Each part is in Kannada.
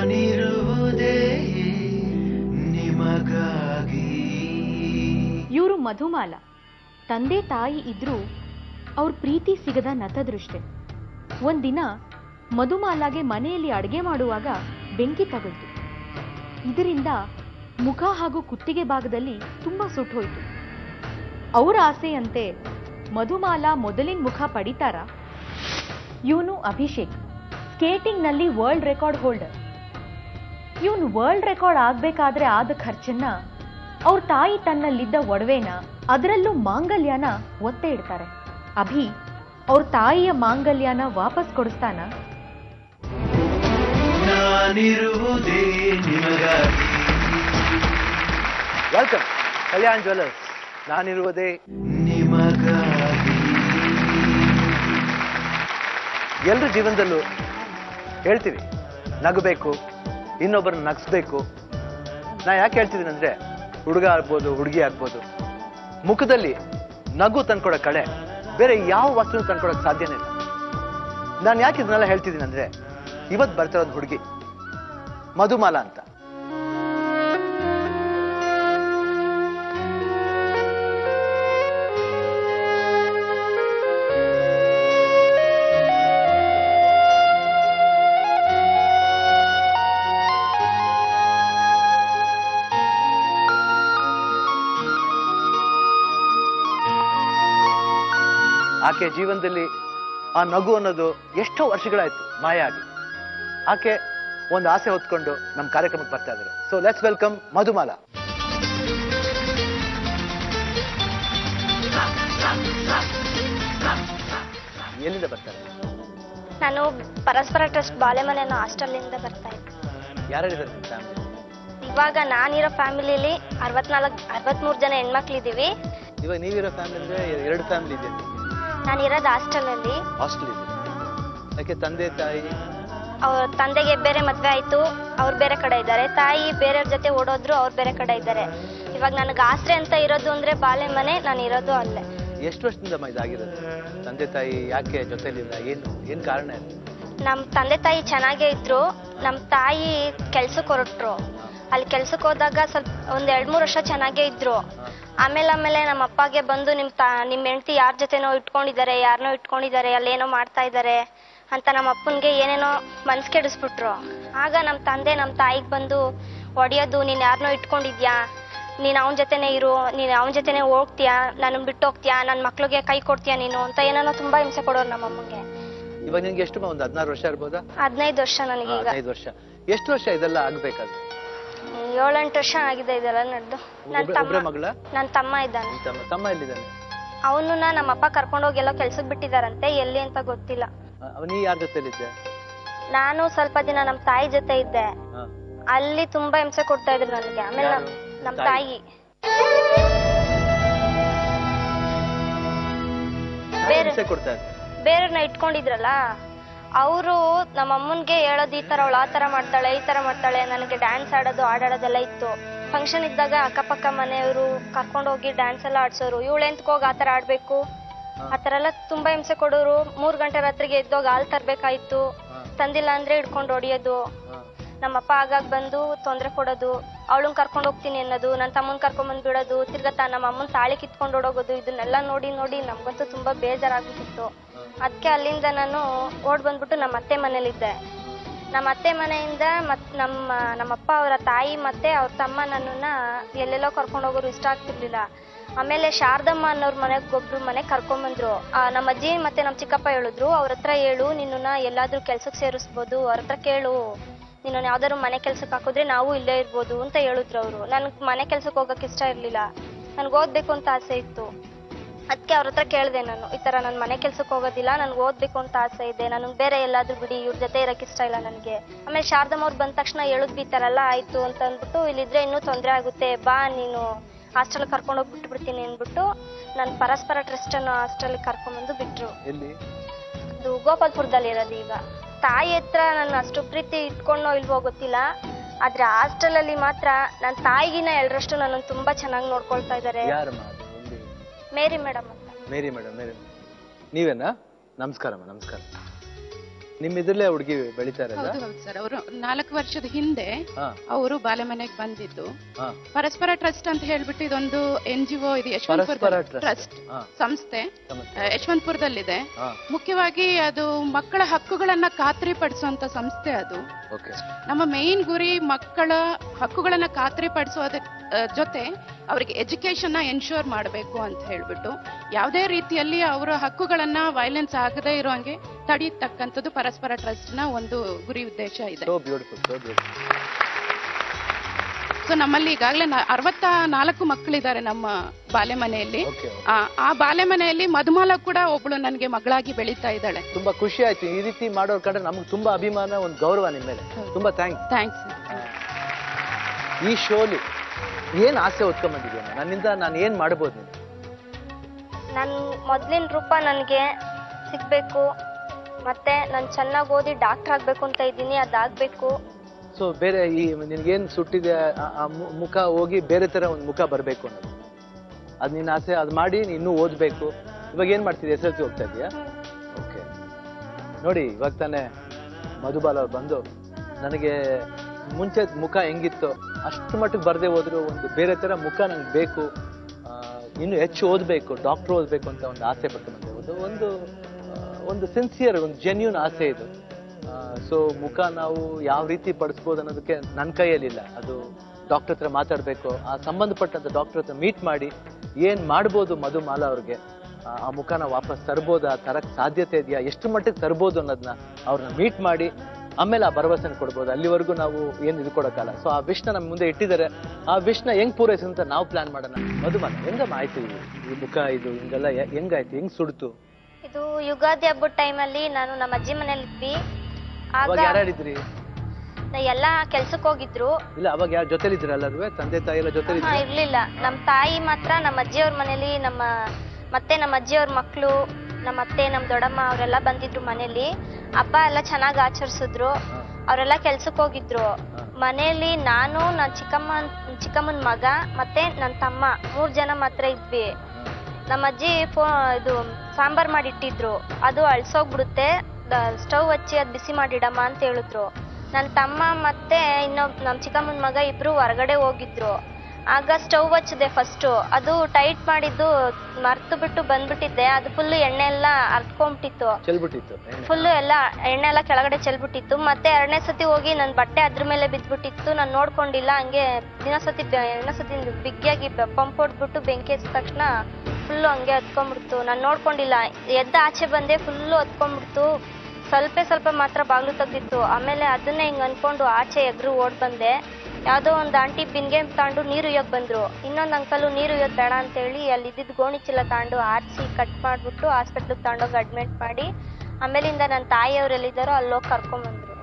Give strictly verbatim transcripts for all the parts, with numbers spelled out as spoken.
ನಾನಿರುವುದೇ ನಿಮಗಾಗಿ. ಇವರು ಮಧುಮಾಲ. ತಂದೆ ತಾಯಿ ಇದ್ರೂ ಅವ್ರ ಪ್ರೀತಿ ಸಿಗದ ನತದೃಷ್ಟೆ. ಒಂದಿನ ಮಧುಮಾಲಾಗೆ ಮನೆಯಲ್ಲಿ ಅಡುಗೆ ಮಾಡುವಾಗ ಬೆಂಕಿ ತಗುಲ್ತು. ಇದರಿಂದ ಮುಖ ಹಾಗೂ ಕುತ್ತಿಗೆ ಭಾಗದಲ್ಲಿ ತುಂಬಾ ಸುಟ್ಟೋಯ್ತು. ಅವರ ಆಸೆಯಂತೆ ಮಧುಮಾಲಾ ಮೊದಲಿನ ಮುಖ ಪಡಿತಾರ. ಇವನು ಅಭಿಷೇಕ್, ಸ್ಕೇಟಿಂಗ್ ನಲ್ಲಿ ವರ್ಲ್ಡ್ ರೆಕಾರ್ಡ್ ಹೋಲ್ಡರ್. ಇವನು ವರ್ಲ್ಡ್ ರೆಕಾರ್ಡ್ ಆಗ್ಬೇಕಾದ್ರೆ ಆದ ಖರ್ಚನ್ನ ಅವ್ರ ತಾಯಿ ತನ್ನಲ್ಲಿದ್ದ ಒಡವೆನ, ಅದರಲ್ಲೂ ಮಾಂಗಲ್ಯನ ಒತ್ತೆ ಇಡ್ತಾರೆ. ಅಭಿ ಅವ್ರ ತಾಯಿಯ ಮಾಂಗಲ್ಯನ ವಾಪಸ್ ಕೊಡಿಸ್ತಾನ. ನಾನಿರುವುದೇ ನಿಮಗಾಗಿ. Welcome Kalyan jewellers. ನಾನಿರುವುದೇ ನಿಮಗಾಗಿ. ಎಲ್ಲರ ಜೀವನದಲ್ಲೂ ಹೇಳ್ತೀವಿ ನಗಬೇಕು, ಇನ್ನೊಬ್ಬರನ್ನ ನಗಿಸ್ಬೇಕು. ನಾ ಯಾಕೆ ಹೇಳ್ತಿದ್ದೀನಿ ಅಂದ್ರೆ, ಹುಡುಗ ಆಗ್ಬೋದು, ಹುಡುಗಿ ಆಗ್ಬೋದು, ಮುಖದಲ್ಲಿ ನಗು ತಂದ್ಕೊಡೋ ಕಡೆ ಬೇರೆ ಯಾವ ವಸ್ತು ತಂದ್ಕೊಡಕ್ ಸಾಧ್ಯನೇ ಇಲ್ಲ. ನಾನು ಯಾಕೆ ಇದನ್ನೆಲ್ಲ ಹೇಳ್ತಿದ್ದೀನಿ ಅಂದ್ರೆ, ಇವತ್ತು ಬರ್ತಿರೋದು ಹುಡುಗಿ ಮಧುಮಾಲಾ ಅಂತ. ಆಕೆ ಜೀವನದಲ್ಲಿ ಆ ನಗು ಅನ್ನೋದು ಎಷ್ಟೋ ವರ್ಷಗಳಾಯ್ತು ಮಾಯ ಆಗಿ. ಆಕೆ ಒಂದು ಆಸೆ ಹೊತ್ಕೊಂಡು ನಮ್ಮ ಕಾರ್ಯಕ್ರಮಕ್ಕೆ ಬರ್ತಾ ಇದ್ದಾರೆ. So let's welcome Madhumala. ಎಲ್ಲಿಂದ ಬರ್ತಾರೆ? ನಾನು ಪರಸ್ಪರ ಟ್ರಸ್ಟ್ ಬಾಳೆಮನೆ ಹಾಸ್ಟೆಲ್ ಇಂದ ಬರ್ತಾ ಇದ್ದೆ. ಯಾರ್ಯಾರಿದ್ದಾರೆ ನಿಮ್ಮ ಫ್ಯಾಮಿಲಿ? ಇವಾಗ ನಾನಿರೋ ಫ್ಯಾಮಿಲಿಲಿ ಅರವತ್ನಾಲ್ಕು ಅರವತ್ಮೂರು ಜನ ಹೆಣ್ಮಕ್ಳಿದೀವಿ. ಇವಾಗ ನೀವಿರೋ ಫ್ಯಾಮಿಲಿ ಅಂದ್ರೆ ಎರಡು ಫ್ಯಾಮಿಲಿ ಇದೆ. ನಾನಿರೋದು ಹಾಸ್ಟೆಲ್ ಅಲ್ಲಿ. ಹಾಸ್ಟೆಲ್ ಇದೆ. ಯಾಕೆ ತಂದೆ ತಾಯಿ? ಅವ್ರ ತಂದೆಗೆ ಬೇರೆ ಮದ್ವೆ ಆಯ್ತು, ಅವ್ರು ಬೇರೆ ಕಡೆ ಇದ್ದಾರೆ. ತಾಯಿ ಬೇರೆಯವ್ರ ಜೊತೆ ಓಡೋದ್ರು, ಅವ್ರು ಬೇರೆ ಕಡೆ ಇದ್ದಾರೆ. ಇವಾಗ ನನಗೆ ಆಸರೆ ಅಂತ ಇರೋದು ಅಂದ್ರೆ ಬಾಳೆಮನೆ. ನಾನು ಇರೋದು ಅಲ್ಲೇ. ಎಷ್ಟು ವರ್ಷದಿಂದ ಇದಾಗಿರೋದು? ತಂದೆ ತಾಯಿ ಯಾಕೆ ಜೊತೆಲಿಲ್ಲ? ಏನು ಏನ್ ಕಾರಣ ಇದೆ? ನಮ್ ತಂದೆ ತಾಯಿ ಚೆನ್ನಾಗೇ ಇದ್ರು. ನಮ್ ತಾಯಿ ಕೆಲ್ಸಕ್ಕೆ ಹೊರಟ್ರು. ಅಲ್ಲಿ ಕೆಲ್ಸಕ್ಕೆ ಹೋದಾಗ ಸ್ವಲ್ಪ ಒಂದ್ ಎರಡ್ ಮೂರ್ ವರ್ಷ ಚೆನ್ನಾಗೇ ಇದ್ರು. ಆಮೇಲೆ ಆಮೇಲೆ ನಮ್ಮ ಅಪ್ಪಗೆ ಬಂದು ನಿಮ್ ತಾ ನಿಮ್ ಹೆಂಡತಿ ಯಾರ ಜೊತೆನೋ ಇಟ್ಕೊಂಡಿದ್ದಾರೆ, ಯಾರನೋ ಇಟ್ಕೊಂಡಿದ್ದಾರೆ, ಅಲ್ಲೇನೋ ಮಾಡ್ತಾ ಇದ್ದಾರೆ ಅಂತ ನಮ್ಮ ಅಪ್ಪನ್ಗೆ ಏನೇನೋ ಮನ್ಸ್ ಕೆಡಿಸ್ಬಿಟ್ರು. ಆಗ ನಮ್ ತಂದೆ ನಮ್ ತಾಯಿಗೆ ಬಂದು ಹೊಡಿಯೋದು, ನೀನ್ ಯಾರನೋ ಇಟ್ಕೊಂಡಿದ್ಯಾ, ನೀನ್ ಅವನ ಜೊತೆನೆ ಇರು, ನೀನ್ ಅವನ ಜೊತೆನೆ ಹೋಗ್ತೀಯಾ, ನನ್ನ ಬಿಟ್ಟು ಹೋಗ್ತೀಯಾ, ನನ್ ಮಕ್ಳಿಗೆ ಕೈ ಕೊಡ್ತೀಯಾ ನೀನು ಅಂತ ಏನೇನೋ ತುಂಬಾ ಹಿಂಸೆ ಕೊಡೋರು ನಮ್ಮ ಅಮ್ಮಂಗೆ. ಇವಾಗ ನಿನ್ಗೆ ಎಷ್ಟು? ಒಂದು ಹದಿನಾರು ವರ್ಷ ಇರ್ಬೋದಾ? ಹದಿನೈದು ವರ್ಷ ನನಗೆ. ಈಗ ಹದಿನೈದು ವರ್ಷ. ಎಷ್ಟು ವರ್ಷ ಇದೆಲ್ಲ ಆಗ್ಬೇಕಾದ್ರೆ? ಏಳೆಂಟು ವರ್ಷ ಆಗಿದೆ ಇದೆಲ್ಲ ನಡೆದು. ನನ್ನ ತಮ್ಮ ಮಗಳ? ನನ್ನ ತಮ್ಮ ಇದ್ದಾನೆ. ತಮ್ಮ ಎಲ್ಲಿದ್ದಾನೆ? ಅವನನ್ನ ನಮ್ಮ ಅಪ್ಪ ಕರ್ಕೊಂಡೋಗಿ ಎಲ್ಲೋ ಕೆಲ್ಸಕ್ಕೆ ಬಿಟ್ಟಿದಾರಂತೆ, ಎಲ್ಲಿ ಅಂತ ಗೊತ್ತಿಲ್ಲ. ನೀ ಯಾರ ಜೊತೆಲಿದ್ದೆ? ನಾನು ಸ್ವಲ್ಪ ದಿನ ನಮ್ಮ ತಾಯಿ ಜೊತೆ ಇದ್ದೆ. ಅಲ್ಲಿ ತುಂಬಾ ಹಿಂಸೆ ಕೊಡ್ತಾ ಇದ್ರು ನನಗೆ. ಆಮೇಲೆ ನಮ್ಮ ತಾಯಿ ಬೇರೆ ಬೇರೆಯವ್ರನ್ನ ಇಟ್ಕೊಂಡಿದ್ರಲ್ಲ, ಅವರು ನಮ್ಮ ಅಮ್ಮನ್ಗೆ ಹೇಳೋದು ಈ ತರ ಅವಳು ಆ ತರ ಮಾಡ್ತಾಳೆ, ಈ ತರ ಮಾಡ್ತಾಳೆ. ನನಗೆ ಡ್ಯಾನ್ಸ್ ಆಡೋದು ಆಡಾಡೋದೆಲ್ಲ ಇತ್ತು. ಫಂಕ್ಷನ್ ಇದ್ದಾಗ ಅಕ್ಕಪಕ್ಕ ಮನೆಯವರು ಕರ್ಕೊಂಡು ಹೋಗಿ ಡ್ಯಾನ್ಸ್ ಎಲ್ಲ ಆಡ್ಸೋರು. ಇವಳು ಎಂತಕೋಗಿ ಆತರ ಆಡ್ಬೇಕು, ಆತರ ಎಲ್ಲ ತುಂಬಾ ಹಿಂಸೆ ಕೊಡೋರು. ಮೂರ್ ಗಂಟೆ ರಾತ್ರಿಗೆ ಎದ್ದೋಗಿ ಹಾಲ್ ತರ್ಬೇಕಾಯ್ತು, ತಂದಿಲ್ಲ ಅಂದ್ರೆ ಹಿಡ್ಕೊಂಡು ಹೊಡಿಯೋದು. ನಮ್ಮಪ್ಪ ಆಗಾಗ ಬಂದು ತೊಂದ್ರೆ ಕೊಡೋದು, ಅವಳನ್ ಕರ್ಕೊಂಡು ಹೋಗ್ತೀನಿ ಅನ್ನೋದು, ನನ್ನ ತಮ್ಮನ್ ಕರ್ಕೊಂಡ್ ಬಂದ್ ಬಿಡೋದು, ತಿರ್ಗಾ ನಮ್ಮ ಅಮ್ಮನ್ ತಾಳಿ ಕಿತ್ಕೊಂಡು ಓಡೋಗೋದು. ಇದನ್ನೆಲ್ಲ ನೋಡಿ ನೋಡಿ ನಮ್ಗಂತೂ ತುಂಬಾ ಬೇಜಾರಾಗ್ಬಿಟ್ಟಿತ್ತು. ಅದಕ್ಕೆ ಅಲ್ಲಿಂದ ನಾನು ಓಡ್ ಬಂದ್ಬಿಟ್ಟು ನಮ್ಮ ಅತ್ತೆ ಮನೇಲಿದ್ದೆ. ನಮ್ಮ ಅತ್ತೆ ಮನೆಯಿಂದ ಮತ್ ನಮ್ಮ ನಮ್ಮಪ್ಪ ಅವರ ತಾಯಿ ಮತ್ತೆ ಅವ್ರ ತಮ್ಮ ನನ್ನನ್ನ ಎಲ್ಲೆಲ್ಲೋ ಕರ್ಕೊಂಡು ಹೋಗೋರು, ಇಷ್ಟ ಆಗ್ತಿರ್ಲಿಲ್ಲ. ಆಮೇಲೆ ಶಾರದಮ್ಮ ಅನ್ನೋರ್ ಮನೆಗೆ ಒಬ್ರು ಮನೆಗೆ ಕರ್ಕೊಂಡ್ಬಂದ್ರು. ನಮ್ಮ ಅಜ್ಜಿ ಮತ್ತೆ ನಮ್ಮ ಚಿಕ್ಕಪ್ಪ ಹೇಳಿದ್ರು, ಅವ್ರ ಹತ್ರ ಹೇಳು ನಿನ್ನ ಎಲ್ಲಾದ್ರೂ ಕೆಲ್ಸಕ್ಕೆ ಸೇರಿಸ್ಬೋದು, ಅವ್ರ ಹತ್ರ ಕೇಳು, ನೀನು ಯಾವ್ದಾದ್ರು ಮನೆ ಕೆಲ್ಸಕ್ಕೆ ಹಾಕಿದ್ರೆ ನಾವು ಇಲ್ಲೇ ಇರ್ಬೋದು ಅಂತ ಹೇಳಿದ್ರು ಅವರು. ನನ್ಗೆ ಮನೆ ಕೆಲ್ಸಕ್ಕೆ ಹೋಗಕ್ಕೆ ಇಷ್ಟ ಇರ್ಲಿಲ್ಲ, ನನ್ಗೆ ಓದ್ಬೇಕು ಅಂತ ಆಸೆ ಇತ್ತು. ಅದಕ್ಕೆ ಅವ್ರ ಹತ್ರ ಕೇಳಿದೆ ನಾನು, ಈ ತರ ನನ್ ಮನೆ ಕೆಲ್ಸಕ್ಕೆ ಹೋಗೋದಿಲ್ಲ, ನನ್ಗೆ ಓದ್ಬೇಕು ಅಂತ ಆಸೆ ಇದೆ, ನನಗೆ ಬೇರೆ ಎಲ್ಲಾದ್ರೂ ಬಿಡಿ, ಇವ್ರ ಜೊತೆ ಇರಕ್ಕೆ ಇಷ್ಟ ಇಲ್ಲ ನನಗೆ. ಆಮೇಲೆ ಶಾರದಮ್ಮ ಅವ್ರು ಬಂದ ತಕ್ಷಣ ಹೇಳಿದ್ವಿ ಈ ತರ ಎಲ್ಲ ಆಯ್ತು ಅಂತ ಅಂದ್ಬಿಟ್ಟು, ಇಲ್ಲಿದ್ರೆ ಇನ್ನೂ ತೊಂದರೆ ಆಗುತ್ತೆ, ಬಾ ನೀನು ಹಾಸ್ಟೆಲ್ ಕರ್ಕೊಂಡು ಹೋಗಿ ಬಿಟ್ಟು ಬಿಡ್ತೀನಿ ಅಂದ್ಬಿಟ್ಟು ನಾನು ಪರಸ್ಪರ ಟ್ರಸ್ಟ್ ಅನ್ನೋ ಹಾಸ್ಟೆಲ್ ಕರ್ಕೊಂಡ್ಬಂದು ಬಿಟ್ರು. ಅದು ಗೋಪಾಲ್ಪುರದಲ್ಲಿ ಇರೋದು. ಈಗ ತಾಯಿ ಹತ್ರ ನಾನು ಅಷ್ಟು ಪ್ರೀತಿ ಇಟ್ಕೊಂಡೋ ಇಲ್ವೋ ಗೊತ್ತಿಲ್ಲ, ಆದ್ರೆ ಹಾಸ್ಟೆಲ್ ಅಲ್ಲಿ ಮಾತ್ರ ನನ್ನ ತಾಯಿಗಿನ ಎಲ್ಲರಷ್ಟು ನನ್ನ ತುಂಬಾ ಚೆನ್ನಾಗಿ ನೋಡ್ಕೊಳ್ತಾ ಇದ್ದಾರೆ. ಮೇರಿ ಮೇಡಮ್ ಅಂತ. ಮೇರಿ ಮೇಡಮ್, ಮೇರಿ ನೀವೇನಾ? ನಮಸ್ಕಾರ ನಮಸ್ಕಾರ. ನಿಮ್ ಇದ್ರಲ್ಲೇ ಹುಡುಗಿ ಬೆಳಿತಾರೆ? ಹೌದು ಹೌದು ಸರ್. ಅವರು ನಾಲ್ಕು ವರ್ಷದ ಹಿಂದೆ ಅವರು ಬಾಲೆಮನೆಗೆ ಬಂದಿದ್ದು. ಪರಸ್ಪರ ಟ್ರಸ್ಟ್ ಅಂತ ಹೇಳ್ಬಿಟ್ಟು ಇದೊಂದು ಎನ್ ಜಿ ಒ ಇದೆ, ಯಶವಂತಪುರ ಟ್ರಸ್ಟ್ ಸಂಸ್ಥೆ ಯಶವಂತಪುರದಲ್ಲಿದೆ. ಮುಖ್ಯವಾಗಿ ಅದು ಮಕ್ಕಳ ಹಕ್ಕುಗಳನ್ನ ಖಾತ್ರಿ ಪಡಿಸುವಂತ ಸಂಸ್ಥೆ ಅದು. ನಮ್ಮ ಮೇನ್ ಗುರಿ ಮಕ್ಕಳ ಹಕ್ಕುಗಳನ್ನ ಖಾತ್ರಿ ಪಡಿಸೋದ ಜೊತೆ ಅವರಿಗೆ ಎಜುಕೇಶನ್ ಎನ್ಶೂರ್ ಮಾಡಬೇಕು ಅಂತ ಹೇಳ್ಬಿಟ್ಟು ಯಾವುದೇ ರೀತಿಯಲ್ಲಿ ಅವರ ಹಕ್ಕುಗಳನ್ನ ವೈಲೆನ್ಸ್ ಆಗದೇ ಇರೋಂಗೆ ತಡೆಯತಕ್ಕಂಥದ್ದು ಪರಸ್ಪರ ಟ್ರಸ್ಟ್ ನ ಒಂದು ಗುರಿ ಉದ್ದೇಶ ಇದೆ. ಸೊ ನಮ್ಮಲ್ಲಿ ಈಗಾಗಲೇ ಅರವತ್ತ ನಾಲ್ಕು ಮಕ್ಕಳಿದ್ದಾರೆ ನಮ್ಮ ಬಾಲೆಮನೆಯಲ್ಲಿ. ಆ ಬಾಲೆಮನೆಯಲ್ಲಿ ಮಧುಮಾಲ ಕೂಡ ಒಬ್ಳು ನನಗೆ ಮಗಳಾಗಿ ಬೆಳೀತಾ ಇದ್ದಾಳೆ. ತುಂಬಾ ಖುಷಿ ಆಯ್ತು ಈ ರೀತಿ ಮಾಡೋರ್ ಕಡೆ. ನಮ್ಗೆ ತುಂಬಾ ಅಭಿಮಾನ, ಒಂದು ಗೌರವ ನಿಮ್ಮ ಮೇಲೆ. ತುಂಬಾ ಥ್ಯಾಂಕ್ಸ್. ಥ್ಯಾಂಕ್ಸ್. ಈ ಶೋಲಿ ಏನ್ ಆಸೆ ಹೊತ್ಕೊಂಡ್ ಬಂದಿದ್ಯಾ? ನನ್ನಿಂದ ನಾನು ಏನ್ ಮಾಡಬಹುದು? ನೀನು ನನ್ ಮೊದ್ಲಿನ ರೂಪ ನನ್ಗೆ ಸಿಗ್ಬೇಕು, ಮತ್ತೆ ನಾನ್ ಚೆನ್ನಾಗಿ ಓದಿ ಡಾಕ್ಟರ್ ಆಗ್ಬೇಕು ಅಂತ ಇದ್ದೀನಿ, ಅದಾಗ್ಬೇಕು. ಸೊ ಬೇರೆ ಈ ನಿನ್ಗೇನ್ ಸುಟ್ಟಿದೆ ಆ ಮುಖ ಹೋಗಿ ಬೇರೆ ತರ ಒಂದ್ ಮುಖ ಬರ್ಬೇಕು ಅನ್ನೋದು ಅದ್ ನಿನ್ನ ಆಸೆ. ಅದ್ ಮಾಡಿ ಇನ್ನೂ ಓದ್ಬೇಕು. ಇವಾಗ ಏನ್ ಮಾಡ್ತಿದ್ಯಾ? ಎಸ್ ಎಲ್ ಸಿ ಹೋಗ್ತಾ ಇದೀಯಾ? ಓಕೆ. ನೋಡಿ ಇವಾಗ ತಾನೇ ಮಧುಬಾಲ ಅವ್ರು ಬಂದು ನನಗೆ ಮುಂಚೆ ಮುಖ ಹೆಂಗಿತ್ತು ಅಷ್ಟು ಮಟ್ಟಿಗೆ ಬರ್ದೇ ಹೋದ್ರು ಒಂದು ಬೇರೆ ತರ ಮುಖ ನಂಗೆ ಬೇಕು, ಇನ್ನು ಹೆಚ್ಚು ಓದ್ಬೇಕು, ಡಾಕ್ಟರ್ ಓದ್ಬೇಕು ಅಂತ ಒಂದು ಆಸೆ ಪಟ್ಟು ಬಂದೆ. ಒಂದು ಒಂದು ಸಿನ್ಸಿಯರ್, ಒಂದು ಜೆನ್ಯೂನ್ ಆಸೆ ಇದು. ಸೊ ಮುಖ ನಾವು ಯಾವ ರೀತಿ ಪಡಿಸ್ಬೋದು ಅನ್ನೋದಕ್ಕೆ ನನ್ನ ಕೈಯಲ್ಲಿಲ್ಲ. ಅದು ಡಾಕ್ಟರ್ ಹತ್ರ ಮಾತಾಡ್ಬೇಕು, ಆ ಸಂಬಂಧಪಟ್ಟಂತ ಡಾಕ್ಟರ್ ಹತ್ರ ಮೀಟ್ ಮಾಡಿ ಏನ್ ಮಾಡ್ಬೋದು ಮಧುಮಾಲ ಅವ್ರಿಗೆ, ಆ ಮುಖನ ವಾಪಸ್ ತರ್ಬೋದಾ, ತರಕ್ ಸಾಧ್ಯತೆ ಇದೆಯಾ, ಎಷ್ಟು ಮಟ್ಟಿಗೆ ತರ್ಬೋದು ಅನ್ನೋದನ್ನ ಅವ್ರನ್ನ ಮೀಟ್ ಮಾಡಿ ಆಮೇಲೆ ಆ ಭರವಸೆನ ಕೊಡ್ಬೋದು. ಅಲ್ಲಿವರೆಗೂ ನಾವು ಏನ್ ಇದು ಕೊಡೋಕ್ಕಲ್ಲ. ಸೊ ಆ ವಿಷ್ನ ನಮ್ಮ ಮುಂದೆ ಇಟ್ಟಿದ್ದಾರೆ. ಆ ವಿಷ್ನ ಹೆಂಗ್ ಪೂರೈಸ ಅಂತ ನಾವು ಪ್ಲಾನ್ ಮಾಡೋಣ. ಮಧುಮಾಲ ಹೆಂಗಮ್ಮ ಆಯ್ತು ಈ ಮುಖ ಇದು ಹಿಂಗೆಲ್ಲ ಹೆಂಗಾಯ್ತು, ಹೆಂಗ್ ಸುಡ್ತು? ಇದು ಯುಗಾದಿ ಹಬ್ಬದ ಟೈಮಲ್ಲಿ ನಾನು ನಮ್ಮ ಅಜ್ಜಿ ಮನೇಲಿ ಇದ್ವಿ. ಅವಾಗ ಯಾರ್ಯಾರಿದ್ರಿ? ಎಲ್ಲಾ ಕೆಲ್ಸಕ್ಕೆ ಹೋಗಿದ್ರು. ಇಲ್ಲ ಅವಾಗ ಯಾರ ಜೊತೆಲಿ ಇದ್ರ? ಎಲ್ಲರೂ ತಂದೆ ತಾಯಿ ಎಲ್ಲ ಜೊತೆ ಇರ್ಲಿಲ್ಲ. ನಮ್ ತಾಯಿ ಮಾತ್ರ ನಮ್ಮ ಅಜ್ಜಿಯವ್ರ ಮನೇಲಿ, ನಮ್ಮ ಮತ್ತೆ ನಮ್ಮ ಅಜ್ಜಿಯವ್ರ ಮಕ್ಳು, ನಮ್ಮ ಅತ್ತೆ, ನಮ್ ದೊಡ್ಡಮ್ಮ ಅವರೆಲ್ಲ ಬಂದಿದ್ರು ಮನೇಲಿ. ಹಬ್ಬ ಎಲ್ಲ ಚೆನ್ನಾಗಿ ಆಚರಿಸಿದ್ರು. ಅವರೆಲ್ಲ ಕೆಲ್ಸಕ್ಕೆ ಹೋಗಿದ್ರು. ಮನೇಲಿ ನಾನು, ನನ್ ಚಿಕ್ಕಮ್ಮ ಚಿಕ್ಕಮ್ಮನ ಮಗ ಮತ್ತೆ ನನ್ ತಮ್ಮ ಮೂರ್ ಜನ ಮಾತ್ರ ಇದ್ವಿ. ನಮ್ಮ ಅಜ್ಜಿ ಫೋ ಇದು ಸಾಂಬಾರ್ ಮಾಡಿಟ್ಟಿದ್ರು. ಅದು ಅಳ್ಸೋಗ್ಬಿಡುತ್ತೆ, ಸ್ಟವ್ ಹಚ್ಚಿ ಅದ್ ಬಿಸಿ ಮಾಡಿಡಮ್ಮ ಅಂತ ಹೇಳಿದ್ರು. ನನ್ ತಮ್ಮ ಮತ್ತೆ ಇನ್ನೊಬ್ ನಮ್ ಚಿಕ್ಕಮ್ಮನ ಮಗ ಇಬ್ರು ಹೊರಗಡೆ ಹೋಗಿದ್ರು. ಆಗ ಸ್ಟವ್ ಹಚ್ಚದೆ ಫಸ್ಟ್, ಅದು ಟೈಟ್ ಮಾಡಿದ್ದು ಮರ್ತು ಬಿಟ್ಟು ಬಂದ್ಬಿಟ್ಟಿದ್ದೆ. ಅದು ಫುಲ್ ಎಣ್ಣೆ ಎಲ್ಲ ಅರ್ತ್ಕೊಂಡ್ಬಿಟ್ಟಿತ್ತು, ಫುಲ್ ಎಲ್ಲ ಎಣ್ಣೆ ಎಲ್ಲ ಕೆಳಗಡೆ ಚೆಲ್ಬಿಟ್ಟಿತ್ತು. ಮತ್ತೆ ಎರಡನೇ ಸತಿ ಹೋಗಿ ನನ್ ಬಟ್ಟೆ ಅದ್ರ ಮೇಲೆ ಬಿದ್ಬಿಟ್ಟಿತ್ತು. ನಾನ್ ನೋಡ್ಕೊಂಡಿಲ್ಲ. ಹಂಗೆ ದಿನಸತಿ ಇನ್ನೊಂದ್ಸತಿ ಬಿಗ್ಗಿಯಾಗಿ ಪಂಪ್ ಹೊಡ್ಬಿಟ್ಟು ಬೆಂಕಿ ಹಚ್ಚಿದ ತಕ್ಷಣ ಫುಲ್ಲು ಹಂಗೆ ಹತ್ಕೊಂಡ್ಬಿಡ್ತು. ನಾನ್ ನೋಡ್ಕೊಂಡಿಲ್ಲ. ಎದ್ದ ಆಚೆ ಬಂದೆ, ಫುಲ್ಲು ಹತ್ಕೊಂಡ್ಬಿಡ್ತು. ಸ್ವಲ್ಪ ಸ್ವಲ್ಪ ಮಾತ್ರ ಬಾಗ್ಲು ತೆಗ್ದಿತ್ತು. ಆಮೇಲೆ ಅದನ್ನೇ ಹಿಂಗ್ ಅನ್ಕೊಂಡು ಆಚೆ ಎಗ್ರು ಓಡ್ ಬಂದೆ. ಯಾವ್ದೋ ಒಂದ್ ಆಂಟಿ ಬಿನ್ಗೆ ತಗೊಂಡು ನೀರು ಉಯ್ಯಕ್ ಬಂದ್ರು. ಇನ್ನೊಂದ್ ಅಂಕಲು ನೀರು ಉಯ್ಯೋದ್ ಬೇಡ ಅಂತ ಹೇಳಿ ಅಲ್ಲಿ ಇದ್ದಿದ್ ಗೋಣಿ ಚೀಲ ತಗೊಂಡು ಆರಿಸಿ ಕಟ್ ಮಾಡ್ಬಿಟ್ಟು ಹಾಸ್ಪಿಟ್ಲಿಗೆ ತಗೊಂಡೋಗಿ ಅಡ್ಮಿಟ್ ಮಾಡಿ ಆಮೇಲಿಂದ ನನ್ನ ತಾಯಿಯವ್ರೆಲ್ಲಿದ್ದಾರೋ ಅಲ್ಲೋಗಿ ಕರ್ಕೊಂಡ್ ಬಂದ್ರು.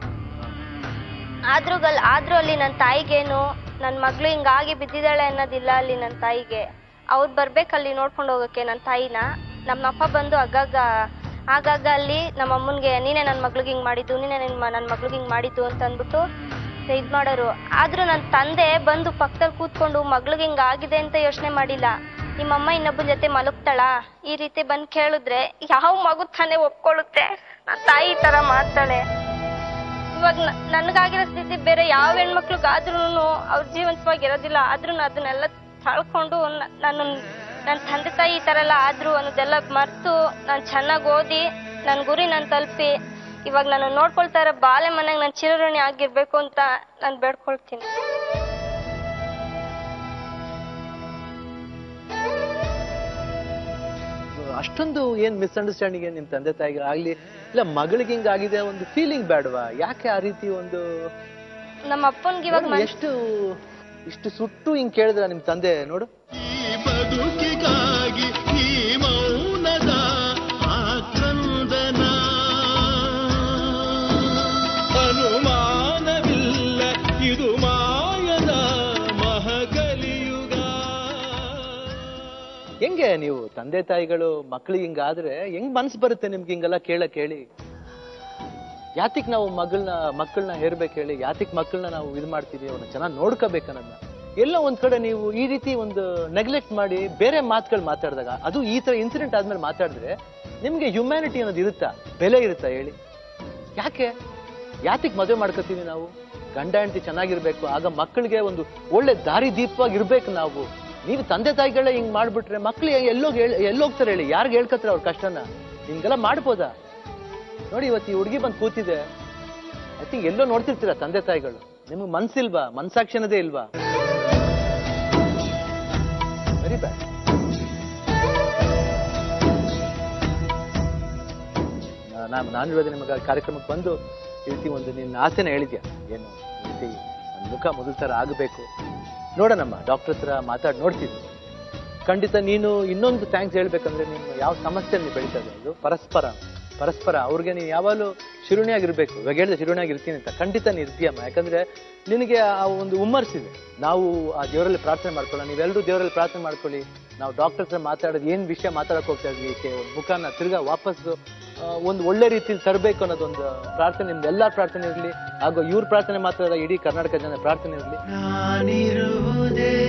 ಆದ್ರೂ ಗಲ್ ಆದ್ರೂ ಅಲ್ಲಿ ನನ್ನ ತಾಯಿಗೇನು ನನ್ನ ಮಗ್ಳು ಹಿಂಗಾಗಿ ಬಿದ್ದಿದ್ದಾಳೆ ಅನ್ನೋದಿಲ್ಲ. ಅಲ್ಲಿ ನನ್ನ ತಾಯಿಗೆ ಅವ್ರು ಬರ್ಬೇಕಲ್ಲಿ ನೋಡ್ಕೊಂಡು ಹೋಗಕ್ಕೆ ನನ್ನ ತಾಯಿನ. ನಮ್ಮಪ್ಪ ಬಂದು ಆಗಾಗ ಆಗಾಗ ಅಲ್ಲಿ ನಮ್ಮ ಅಮ್ಮನ್ಗೆ ನೀನೇ ನನ್ನ ಮಗ್ಳಿಗೆ ಹಿಂಗ್ ಮಾಡಿದ್ದು, ನೀನೇ ನನ್ನ ಮಗ್ಳಿಗೆ ಹಿಂಗ್ ಮಾಡಿದ್ದು ಅಂತ ಅಂದ್ಬಿಟ್ಟು ಇದ್ ಮಾಡೋರು. ಆದ್ರೂ ನನ್ನ ತಂದೆ ಬಂದು ಪಕ್ಕದಲ್ಲಿ ಕೂತ್ಕೊಂಡು ಮಗ್ಳಿಗೆ ಹಿಂಗ ಆಗಿದೆ ಅಂತ ಯೋಚನೆ ಮಾಡಿಲ್ಲ. ನಿಮ್ಮಮ್ಮ ಇನ್ನೊಬ್ಬನ ಜೊತೆ ಮಲಗ್ತಾಳ ಈ ರೀತಿ ಬಂದ್ ಕೇಳಿದ್ರೆ ಯಾವ ಮಗು ತಾನೇ ಒಪ್ಕೊಳ್ಳುತ್ತೆ? ನನ್ನ ತಾಯಿ ಈ ತರ ಮಾಡ್ತಾಳೆ. ಇವಾಗ ನನ್ಗಾಗಿರೋ ಸ್ಥಿತಿ ಬೇರೆ ಯಾವ ಹೆಣ್ಮಕ್ಳಿಗಾದ್ರೂ ಅವ್ರ ಜೀವಂತವಾಗಿ ಇರೋದಿಲ್ಲ. ಆದ್ರೂ ಅದನ್ನೆಲ್ಲ ತಳ್ಕೊಂಡು ನಾನು ನನ್ನ ತಂದೆ ತಾಯಿ ಈ ತರ ಎಲ್ಲ ಆದ್ರು ಅನ್ನೋದೆಲ್ಲ ಮರ್ತು ನಾನು ಚೆನ್ನಾಗಿ ಓದಿ ನನ್ನ ಗುರಿ ನಾನು ತಲುಪಿ ಇವಾಗ ನಾನು ನೋಡ್ಕೊಳ್ತಾ ಇರೋ ಬಾಲೆ ಮನೆಗೆ ನಾನು ಚಿರಋಣಿ ಆಗಿರ್ಬೇಕು ಅಂತ ನಾನು ಬೇಡ್ಕೊಳ್ತೀನಿ. ಅಷ್ಟೊಂದು ಏನ್ ಮಿಸ್ಅಂಡರ್ಸ್ಟ್ಯಾಂಡಿಂಗ್ ಏನ್ ನಿಮ್ ತಂದೆ ತಾಯಿಗೆ ಆಗ್ಲಿ ಇಲ್ಲ ಮಗಳಿಗೆ ಹಿಂಗಾಗಿದೆ ಒಂದು ಫೀಲಿಂಗ್ ಬೇಡವಾ? ಯಾಕೆ ಆ ರೀತಿ ಒಂದು ನಮ್ಮ ಅಪ್ಪನ್ಗೆ ಇವಾಗ ಎಷ್ಟು ಇಷ್ಟು ಸುಟ್ಟು ಹಿಂಗ್ ಕೇಳಿದ್ರ ನಿಮ್ ತಂದೆ? ನೋಡು ಅನುಮಾನವಿಲ್ಲ ಇದು ಮಾಯದ ಮಹಕಲಿಯುಗ. ಹೆಂಗೆ ನೀವು ತಂದೆ ತಾಯಿಗಳು ಮಕ್ಳಿಗೆ ಹಿಂಗಾದ್ರೆ ಹೆಂಗ್ ಮನ್ಸು ಬರುತ್ತೆ ನಿಮ್ಗೆ ಹಿಂಗೆಲ್ಲ ಕೇಳಕ್ ಹೇಳಿ? ಯಾತಿಕ್ ನಾವು ಮಗಳನ್ನ ಮಕ್ಕಳನ್ನ ಹೇರ್ಬೇಕು ಹೇಳಿ? ಯಾತಿಕ್ ಮಕ್ಕಳನ್ನ ನಾವು ಇದು ಮಾಡ್ತೀವಿ? ಅವ್ರನ್ನ ಚೆನ್ನಾಗಿ ನೋಡ್ಕೋಬೇಕನ್ನೋದನ್ನ ಎಲ್ಲ ಒಂದ್ ಕಡೆ ನೀವು ಈ ರೀತಿ ಒಂದು ನೆಗ್ಲೆಕ್ಟ್ ಮಾಡಿ ಬೇರೆ ಮಾತುಗಳು ಮಾತಾಡಿದಾಗ, ಅದು ಈ ತರ ಇನ್ಸಿಡೆಂಟ್ ಆದ್ಮೇಲೆ ಮಾತಾಡಿದ್ರೆ ನಿಮ್ಗೆ ಹ್ಯುಮ್ಯಾನಿಟಿ ಅನ್ನೋದು ಇರುತ್ತಾ? ಬೆಲೆ ಇರುತ್ತಾ ಹೇಳಿ? ಯಾಕೆ ಯಾತಿಗೆ ಮದುವೆ ಮಾಡ್ಕೋತೀವಿ ನಾವು? ಗಂಡ ಹೆಂಡತಿ ಚೆನ್ನಾಗಿರ್ಬೇಕು, ಆಗ ಮಕ್ಕಳಿಗೆ ಒಂದು ಒಳ್ಳೆ ದಾರಿ ದೀಪವಾಗಿ ಇರ್ಬೇಕು ನಾವು. ನೀವು ತಂದೆ ತಾಯಿಗಳೇ ಹಿಂಗ್ ಮಾಡ್ಬಿಟ್ರೆ ಮಕ್ಳು ಎಲ್ಲೋಗಿ ಎಲ್ಲೋಗ್ತಾರೆ ಹೇಳಿ? ಯಾರಿಗೆ ಹೇಳ್ಕತ್ತಾರೆ ಅವ್ರ ಕಷ್ಟನ? ಹಿಂಗೆಲ್ಲ ಮಾಡ್ಬೋದಾ? ನೋಡಿ ಇವತ್ತು ಈ ಹುಡುಗಿ ಬಂದು ಕೂತಿದೆ, ಐ ಥಿಂಕ್ ಎಲ್ಲೋ ನೋಡ್ತಿರ್ತೀರಾ ತಂದೆ ತಾಯಿಗಳು. ನಿಮ್ಗೆ ಮನ್ಸಿಲ್ವಾ? ಮನ್ಸಾಕ್ಷಿ ಅನ್ನೋದೇ ಇಲ್ವಾ? Very bad. ನಾನು ನಾನು ಇರೋದು ನಿಮಗೆ ಕಾರ್ಯಕ್ರಮಕ್ಕೆ ಬಂದು ಈ ರೀತಿ ಒಂದು ನಿನ್ನ ಆಸೆನ ಹೇಳಿದ್ಯಾ, ಏನು ಈ ರೀತಿ ಒಂದು ಮುಖ ಮೊದಲ ಥರ ಆಗಬೇಕು. ನೋಡೋಣಮ್ಮ, ಡಾಕ್ಟರ್ ಹತ್ರ ಮಾತಾಡಿ ನೋಡ್ತಿದ್ವಿ. ಖಂಡಿತ ನೀನು ಇನ್ನೊಂದು ಥ್ಯಾಂಕ್ಸ್ ಹೇಳ್ಬೇಕಂದ್ರೆ, ನೀನು ಯಾವ ಸಮಸ್ಯೆಯಲ್ಲಿ ಬೆಳೀತಾ ಇದೆ ಅದು ಪರಸ್ಪರ ಪರಸ್ಪರ ಅವ್ರಿಗೆ ನೀನು ಯಾವಾಗಲೂ ಶಿರುಣಿಯಾಗಿರ್ಬೇಕು. ಇವಾಗ ಹೇಳಿದೆ ಶಿರುಣಿಯಾಗಿರ್ತೀನಿ ಅಂತ, ಖಂಡಿತ ನೀನು ಇರ್ತೀಯಮ್ಮ. ಯಾಕಂದ್ರೆ ನಿನಗೆ ಆ ಒಂದು ಹುಮ್ಮರ್ಸಿದೆ. ನಾವು ಆ ದೇವರಲ್ಲಿ ಪ್ರಾರ್ಥನೆ ಮಾಡ್ಕೊಳ್ಳೋಣ, ನೀವೆಲ್ಲರೂ ದೇವರಲ್ಲಿ ಪ್ರಾರ್ಥನೆ ಮಾಡ್ಕೊಳ್ಳಿ. ನಾವು ಡಾಕ್ಟರ್ ಹತ್ರ ಮಾತಾಡೋದು ಏನು ವಿಷಯ ಮಾತಾಡಕ್ಕೆ ಹೋಗ್ತಾ ಇದ್ವಿ, ಒಂದು ಮುಖನ ತಿರ್ಗಾ ವಾಪಸ್ಸು ಒಂದು ಒಳ್ಳೆ ರೀತಿಯಲ್ಲಿ ತರಬೇಕು ಅನ್ನೋದೊಂದು ಪ್ರಾರ್ಥನೆ ನಿಮ್ದು ಎಲ್ಲರ ಪ್ರಾರ್ಥನೆ ಇರಲಿ. ಹಾಗೂ ಇವ್ರ ಪ್ರಾರ್ಥನೆ ಮಾತ್ರ ಇಡೀ ಕರ್ನಾಟಕ ಜನ ಪ್ರಾರ್ಥನೆ ಇರಲಿ. ನಾನಿರುವುದೇ